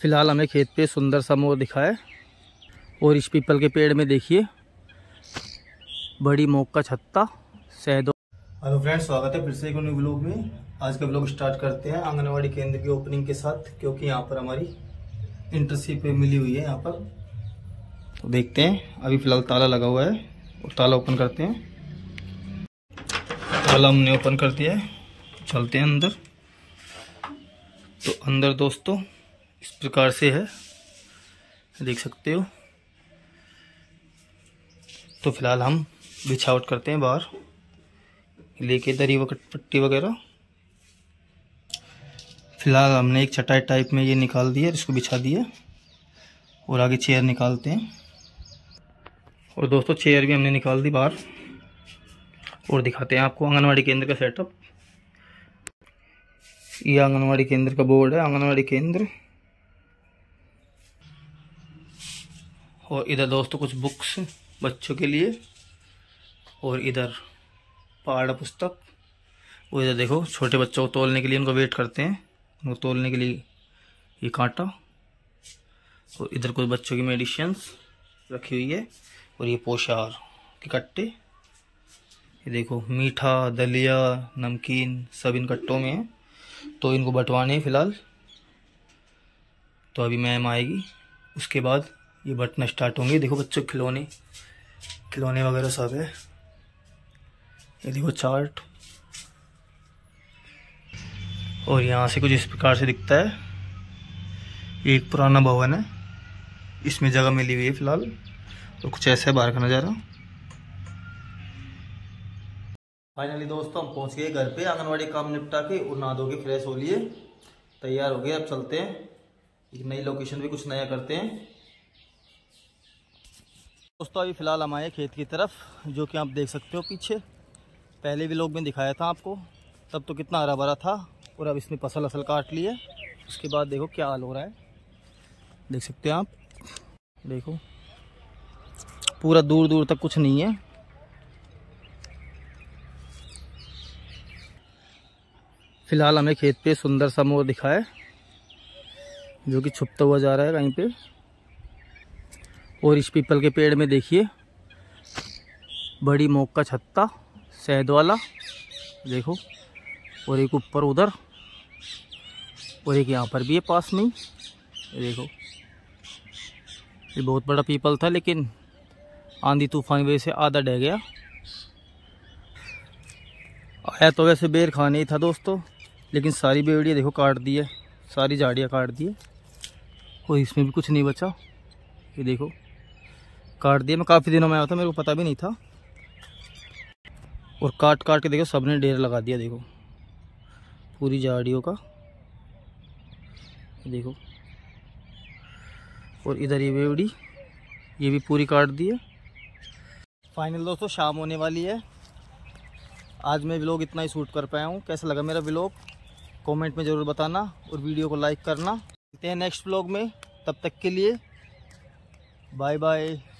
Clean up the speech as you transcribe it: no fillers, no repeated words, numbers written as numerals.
फिलहाल हमें खेत पे सुंदर सा मोर दिखा है और इस पीपल के पेड़ में देखिए बड़ी मोक का छत्ता शहद। हेलो फ्रेंड्स, स्वागत है फिर से एक न्यू व्लॉग में। आज का व्लॉग स्टार्ट करते हैं आंगनवाड़ी केंद्र की ओपनिंग के साथ, क्योंकि यहाँ पर हमारी इंटर्नशिप मिली हुई है। यहाँ पर तो देखते हैं, अभी फिलहाल ताला लगा हुआ है और ताला ओपन करते हैं। ताला हमने ओपन कर दिया है, चलते हैं अंदर। तो अंदर दोस्तों इस प्रकार से है, देख सकते हो। तो फिलहाल हम बिछावट करते हैं बाहर लेके दरी पट्टी वगैरह। फिलहाल हमने एक चटाई टाइप में ये निकाल दिया, इसको बिछा दिया और आगे चेयर निकालते हैं। और दोस्तों चेयर भी हमने निकाल दी बाहर और दिखाते हैं आपको आंगनवाड़ी केंद्र का सेटअप। ये आंगनवाड़ी केंद्र का बोर्ड है, आंगनवाड़ी केंद्र। और इधर दोस्तों कुछ बुक्स बच्चों के लिए और इधर पाठ्य पुस्तक। और इधर देखो छोटे बच्चों को तौलने के लिए, उनको वेट करते हैं, उनको तौलने के लिए ये कांटा। और इधर कुछ बच्चों की मेडिसिन्स रखी हुई है और ये पोषाहार के कट्टे। ये देखो मीठा, दलिया, नमकीन सब इन कट्टों में है, तो इनको बंटवाने हैं फिलहाल। तो अभी मैम आएगी, उसके बाद ये बंटना स्टार्ट होंगे। देखो बच्चों के खिलौने वगैरह सब है। ये देखो चार्ट। और यहाँ से कुछ इस प्रकार से दिखता है। एक पुराना भवन है, इसमें जगह मिली हुई है फिलहाल। तो कुछ ऐसा है बाहर का नज़ारा। फाइनली दोस्तों हम पहुँच गए घर पे, आंगनवाड़ी काम निपटा के और नहा धो के फ्रेश हो लिए, तैयार हो गए। अब चलते हैं एक नई लोकेशन पे, कुछ नया करते हैं। दोस्तों अभी फ़िलहाल हम आए खेत की तरफ, जो कि आप देख सकते हो पीछे। पहले भी लोग में दिखाया था आपको, तब तो कितना हरा भरा था। और अब इसमें फसल काट ली है। उसके बाद देखो क्या हाल हो रहा है, देख सकते हैं आप। देखो पूरा दूर दूर तक कुछ नहीं है। फिलहाल हमें खेत पे सुंदर सा मोर दिखा है, जो कि छुपता हुआ जा रहा है कहीं पे। और इस पीपल के पेड़ में देखिए बड़ी मोक का छत्ता शहद वाला, देखो। और एक ऊपर उधर, और एक यहाँ पर भी है पास में ही, देखो। ये बहुत बड़ा पीपल था, लेकिन आंधी तूफान की वजह से आधा ढह गया। आया तो वैसे बेर खाने ही था दोस्तों, लेकिन सारी बेड़ियाँ देखो काट दी है, सारी झाड़ियाँ काट दी है। और इसमें भी कुछ नहीं बचा, ये देखो काट दिया। मैं काफ़ी दिनों में आया था, मेरे को पता भी नहीं था। और काट काट के देखो सबने ढेर लगा दिया, देखो पूरी झाड़ियों का, देखो। और इधर ये बेवड़ी, ये भी पूरी काट दी है। फाइनल दोस्तों शाम होने वाली है। आज मैं व्लॉग इतना ही शूट कर पाया हूँ। कैसा लगा मेरा व्लॉग कमेंट में ज़रूर बताना और वीडियो को लाइक करना। मिलते हैं नेक्स्ट व्लॉग में, तब तक के लिए बाय बाय।